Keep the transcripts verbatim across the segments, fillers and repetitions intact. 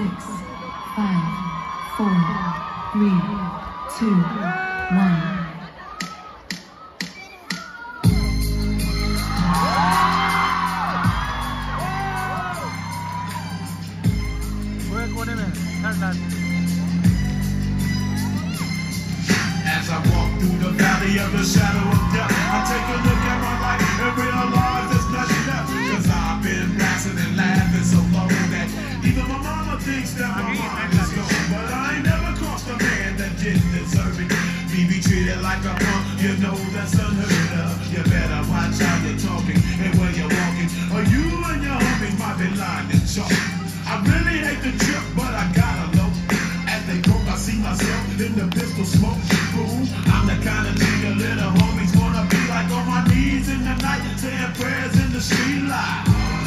six, five, four, three, two, one. As I walk through the valley of the shadow of death, I take a look at my life and realize there's nothing left. Cause I've been blasting and laughing so long that even my mama thinks that my mind is gone. But I ain't never crossed a man that didn't deserve it. Me be treated like a punk, you know that's unheard of. You better watch how you're talking and where you're walking, or you and your homies might be lying in chalk. I really hate the trip, but I gotta know. As they broke, I see myself in the pistol smoke. Boom, I'm the kind of nigga little homies wanna be like, on my knees in the night, saying prayers in the street light.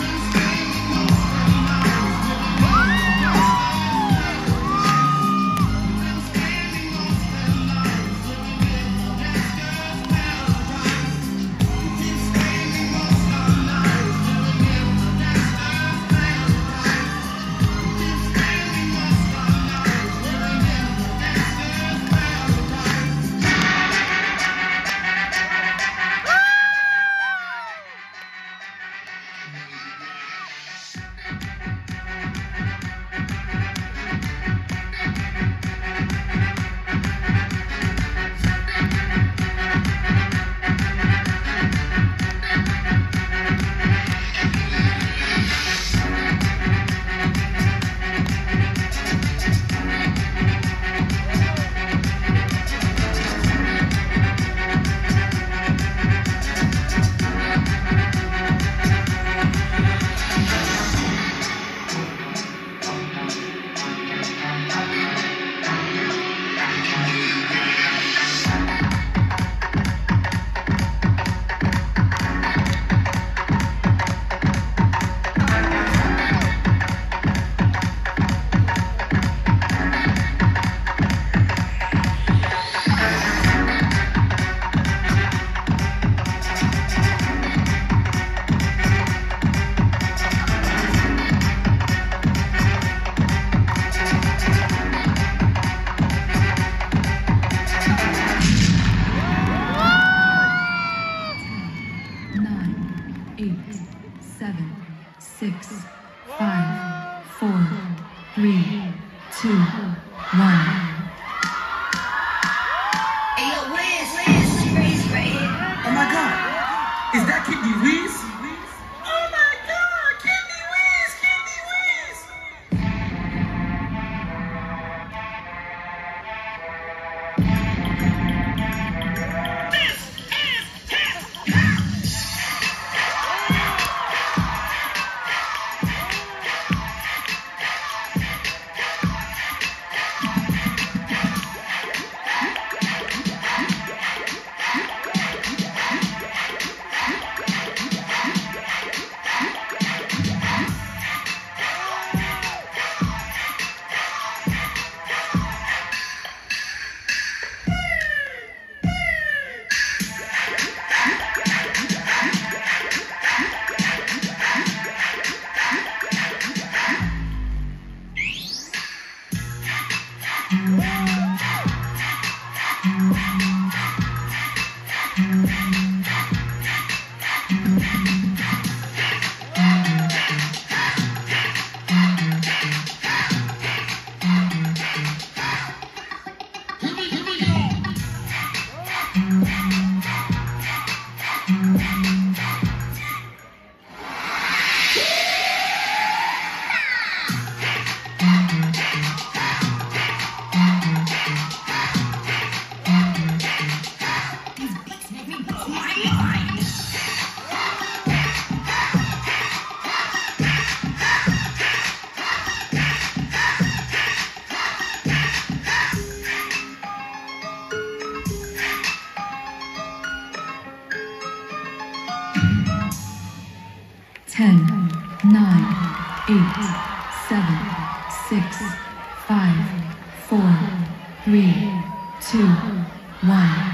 Six, five, four, three, two, one. Hey, yo, Wiz, Wiz, Wiz, Wiz. Oh my God, is that Kidney Wiz? Oh my God, Kidney Wiz, Kidney Wiz. This is hip hop. Ten, nine, eight, seven, six, five, four, three, two, one.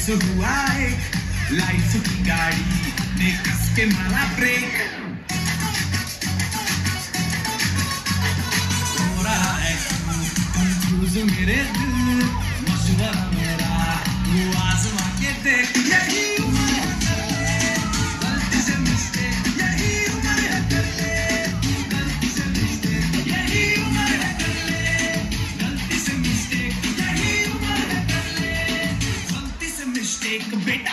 हुआ एक life की गाड़ी ने कस के मारा break हो रहा है कंफ्यूज मेरे दिल मशवरा मेरा वो आजमा के देख यही उम्र है गलती से मिस्टेक यही उम्र है गलती से मिस्टेक यही उम्र है गलती से मिस्टेक यही उम्र है गलती से मिस्टेक बेटा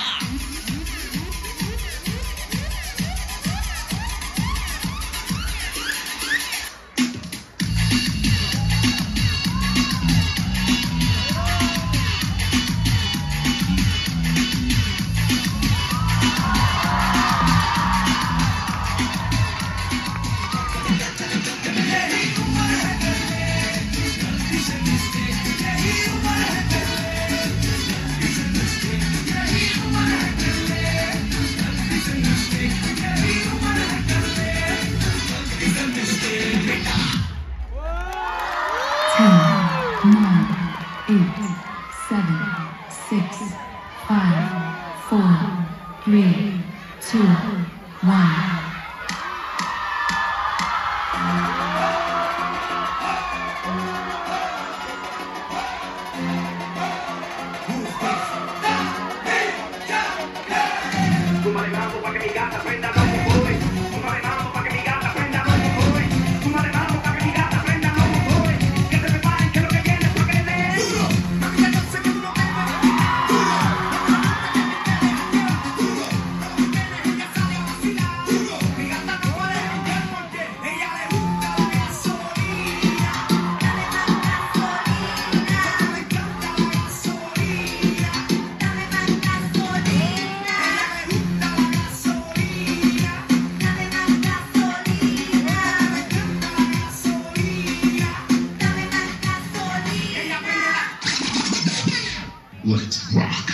Let's rock.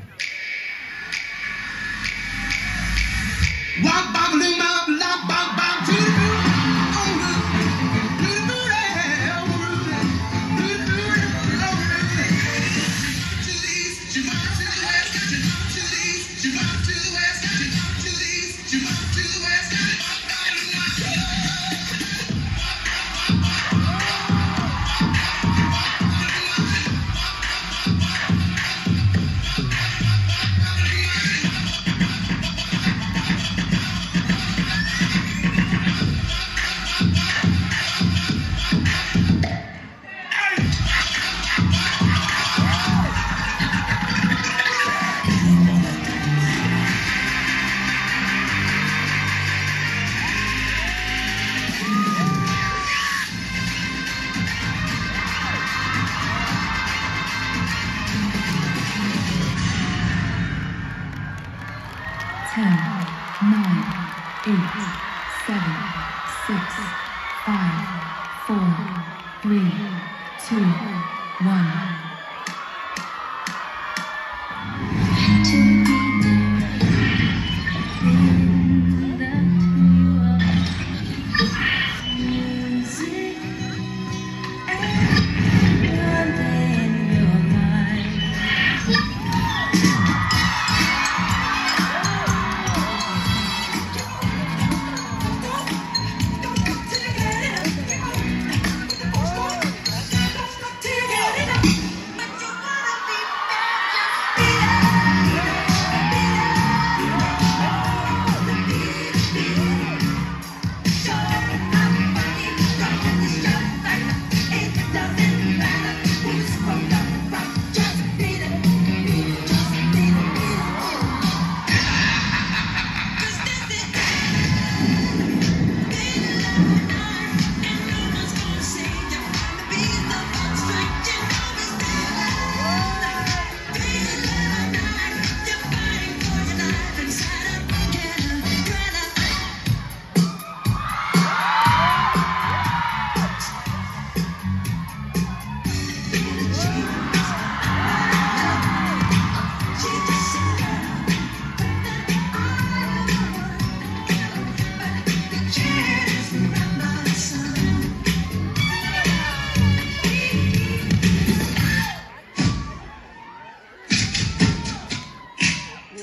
Walk, bop, loom, bop, lop, bop, bop, to the ten, nine, eight, seven, six, five, four, three, two, one. Together.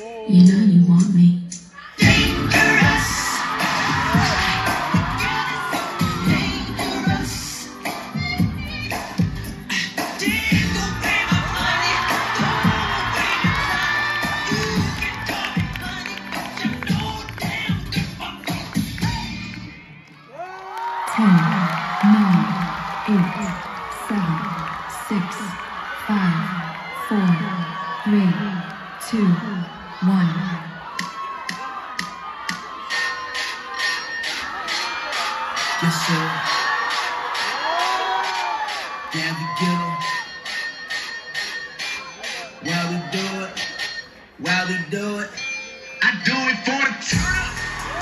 You know you want me. Ten, nine, eight, seven, six, five, four, three, two, one. Yes, sir. Yeah, we get 'em. While we do it, while we do it, I do it for the turn up.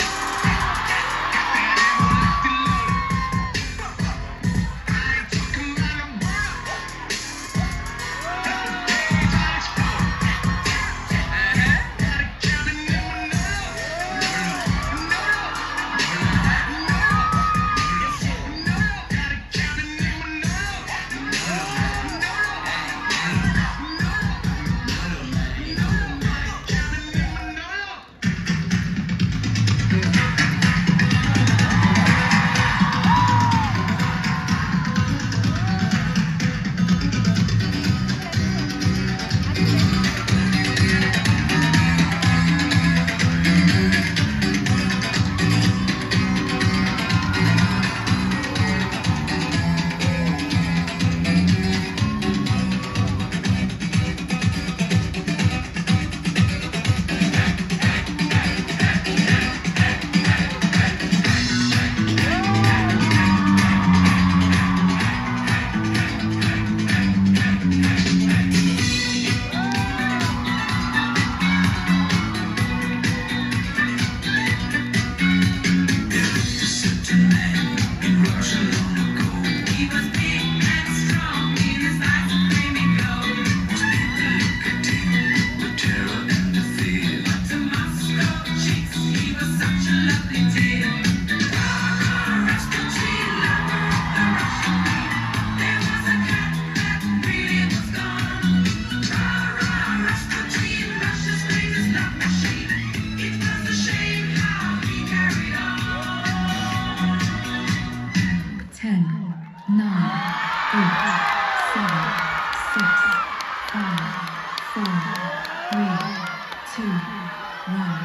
Ten, nine, eight, seven, six, five, four, three, two, one.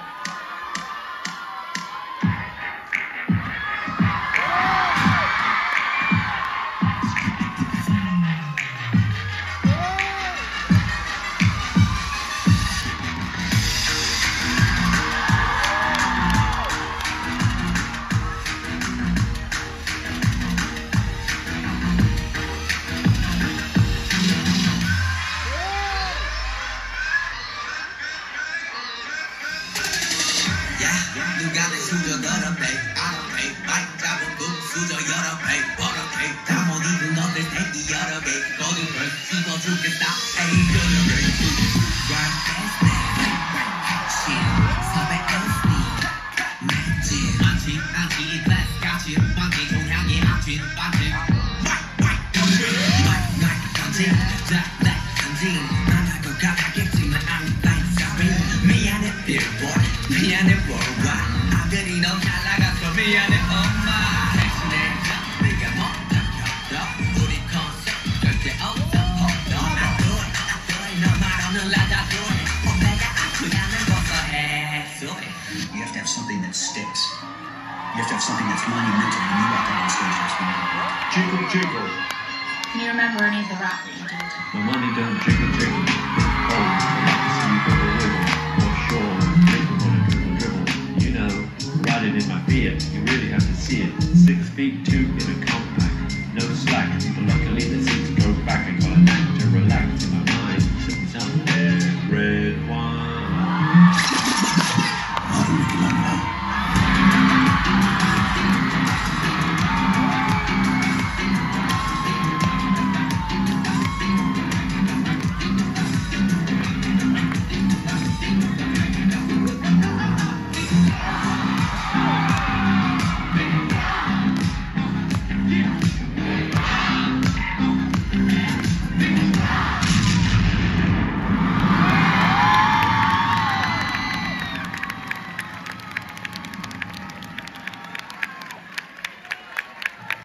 누가 내 수저 걸어배 알아배 마이크 잡은 국 수저 여러 배 버럭해 다 못 입은 너들 대기 여러 배 거듭을 씹어 죽겠다 에이 여러 배 Run fast action 섭외 에스피 magic 안치 안치 let's catch it 반지 동향이 맞춘 반지 White white 던지 White white 던지 Black black 던지 넌 알고 가겠지만 I'm like sorry 미안해 billboard 미안해 worldwide 아들이 너무 잘 나가서 미안해 엄마 대신에 네가 먼저 켰어 우리 콘서트 절대 없어 hold on I do it I do it 너 말 없는 라자 do it 내가 아프다는 것도 해소 You have to have something that sticks. You have to have something that's monumental when you walk out on stage next morning. Jiggle jiggle. Can you remember any of the rap that you did? The money done jiggle jiggle.